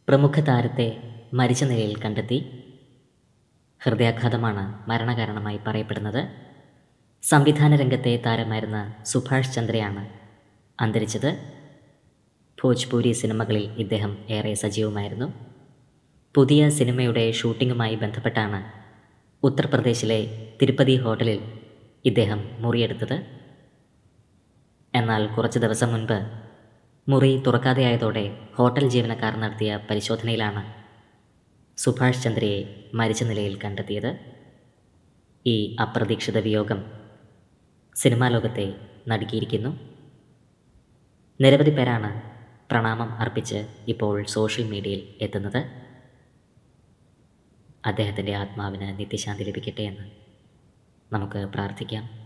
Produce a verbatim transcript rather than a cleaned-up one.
പ്രമുഖ താരത്തെ മരിച്ച നിലയിൽ കണ്ടെത്തി. ഹൃദയാഘാതമാണ് മരണകാരണമായി പറയപ്പെടുന്നത്. സംവിധാന രംഗത്തെ താരമായിരുന്ന സുഭാഷ് ചന്ദ്രയാണ് അന്തരിച്ചത്. ഭോജ്പൂരി സിനിമകളിൽ ഇദ്ദേഹം ഏറെ സജീവമായിരുന്നു. പുതിയ സിനിമയുടെ ഷൂട്ടിങ്ങുമായി ബന്ധപ്പെട്ടാണ് ഉത്തർപ്രദേശിലെ തിരുപ്പതി ഹോട്ടലിൽ ഇദ്ദേഹം മുറിയെടുത്തത്. എന്നാൽ കുറച്ച് ദിവസം മുൻപ് മുറി തുറക്കാതെയായതോടെ ഹോട്ടൽ ജീവനക്കാർ നടത്തിയ പരിശോധനയിലാണ് സുഭാഷ് ചന്ദ്രയെ മരിച്ച നിലയിൽ കണ്ടെത്തിയത്. ഈ അപ്രതീക്ഷിത വിയോഗം സിനിമാ ലോകത്തെ നടുക്കിയിരിക്കുന്നു. നിരവധി പേരാണ് പ്രണാമം അർപ്പിച്ച് ഇപ്പോൾ സോഷ്യൽ മീഡിയയിൽ എത്തുന്നത്. അദ്ദേഹത്തിൻ്റെ ആത്മാവിന് നിത്യശാന്തി ലഭിക്കട്ടെ എന്ന് നമുക്ക് പ്രാർത്ഥിക്കാം.